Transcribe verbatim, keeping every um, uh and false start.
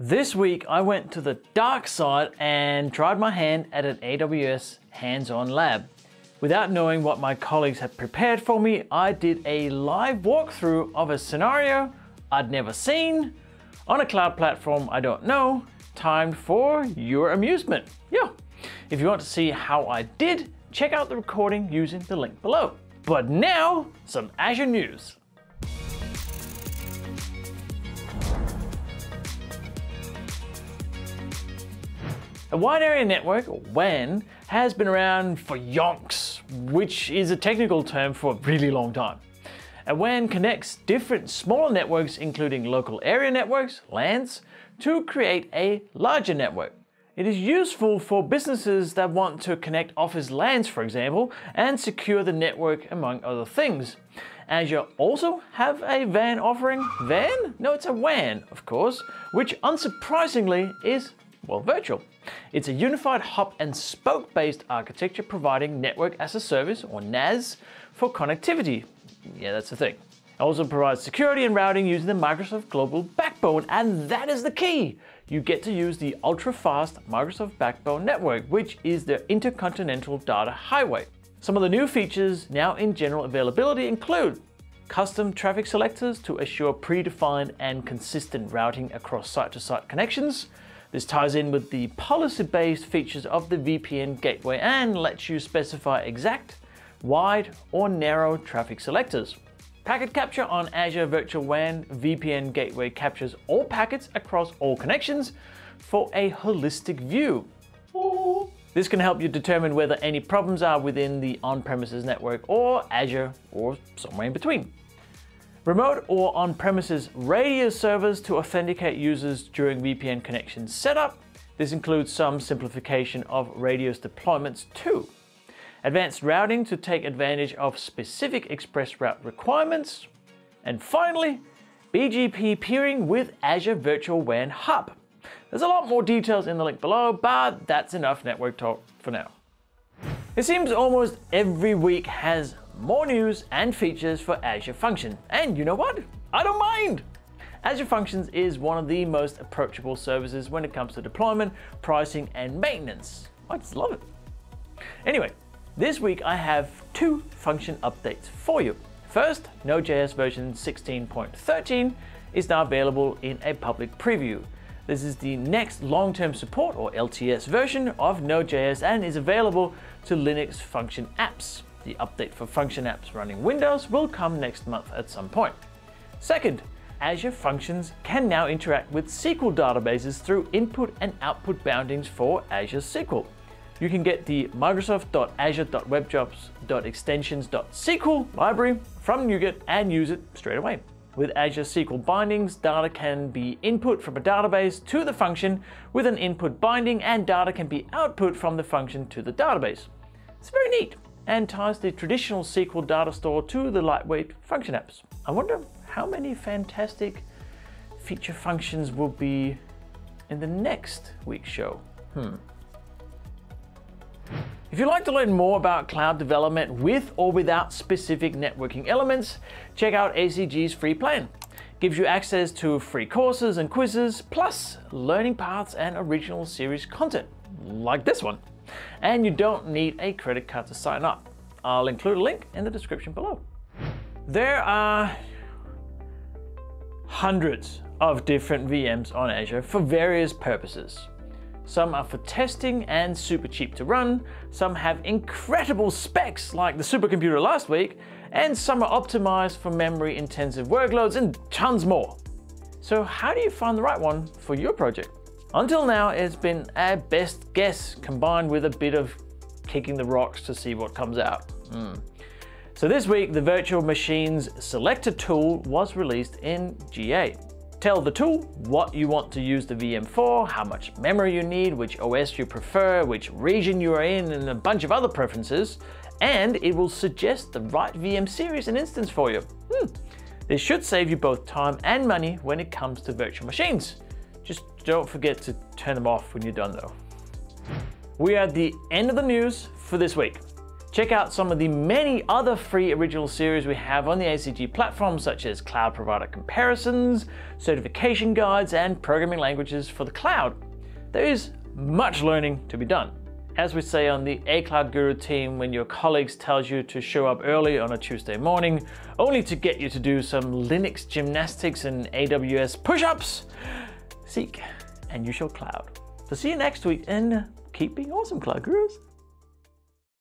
This week I went to the dark side and tried my hand at an A W S hands-on lab. Without knowing what my colleagues had prepared for me, I did a live walkthrough of a scenario I'd never seen on a cloud platform I don't know, timed for your amusement. Yeah, if you want to see how I did, check out the recording using the link below. But now, some Azure news. A Wide Area Network, or W A N, has been around for yonks, which is a technical term for a really long time. A W A N connects different smaller networks, including local area networks, LANs, to create a larger network. It is useful for businesses that want to connect office LANs, for example, and secure the network, among other things. Azure also have a W A N offering. W A N? No, it's a W A N, of course, which unsurprisingly is, well, virtual. It's a unified hub and spoke based architecture providing network as a service, or N A S, for connectivity. Yeah, that's the thing. It also provides security and routing using the Microsoft Global Backbone, and that is the key. You get to use the ultra-fast Microsoft Backbone network, which is the Intercontinental Data Highway. Some of the new features now in general availability include custom traffic selectors to assure predefined and consistent routing across site-to-site connections. This ties in with the policy-based features of the V P N gateway and lets you specify exact, wide, or narrow traffic selectors. Packet capture on Azure Virtual W A N V P N gateway captures all packets across all connections for a holistic view. This can help you determine whether any problems are within the on-premises network or Azure or somewhere in between. Remote or on-premises radio servers to authenticate users during V P N connection setup. This includes some simplification of radios deployments too. Advanced routing to take advantage of specific express route requirements. And finally, B G P peering with Azure Virtual W A N Hub. There's a lot more details in the link below, but that's enough network talk for now. It seems almost every week has more news and features for Azure Functions. And you know what? I don't mind! Azure Functions is one of the most approachable services when it comes to deployment, pricing, and maintenance. I just love it. Anyway, this week I have two function updates for you. First, Node.js version sixteen point thirteen is now available in a public preview. This is the next long-term support, or L T S, version of Node.js and is available to Linux function apps. The update for function apps running Windows will come next month at some point. Second, Azure Functions can now interact with S Q L databases through input and output boundings for Azure S Q L. You can get the Microsoft dot azure dot webjobs dot extensions dot S Q L library from NuGet and use it straight away. With Azure S Q L bindings, data can be input from a database to the function with an input binding, and data can be output from the function to the database. It's very neat and ties the traditional S Q L data store to the lightweight function apps. I wonder how many fantastic feature functions will be in the next week's show. Hmm. If you'd like to learn more about cloud development with or without specific networking elements, check out A C G's free plan. It gives you access to free courses and quizzes, plus learning paths and original series content, like this one. And you don't need a credit card to sign up. I'll include a link in the description below. There are hundreds of different V Ms on Azure for various purposes. Some are for testing and super cheap to run, some have incredible specs like the supercomputer last week, and some are optimized for memory intensive workloads and tons more. So how do you find the right one for your project? Until now, it's been a best guess combined with a bit of kicking the rocks to see what comes out. Mm. So this week, the Virtual Machines Selector tool was released in G A. Tell the tool what you want to use the V M for, how much memory you need, which O S you prefer, which region you are in, and a bunch of other preferences, and it will suggest the right V M series and instance for you. Hmm. This should save you both time and money when it comes to virtual machines. Just don't forget to turn them off when you're done though. We are at the end of the news for this week. Check out some of the many other free original series we have on the A C G platform, such as cloud provider comparisons, certification guides, and programming languages for the cloud. There is much learning to be done. As we say on the A Cloud Guru team, when your colleagues tells you to show up early on a Tuesday morning, only to get you to do some Linux gymnastics and A W S push-ups, seek and you shall cloud. So see you next week, and keep being awesome, Cloud Gurus.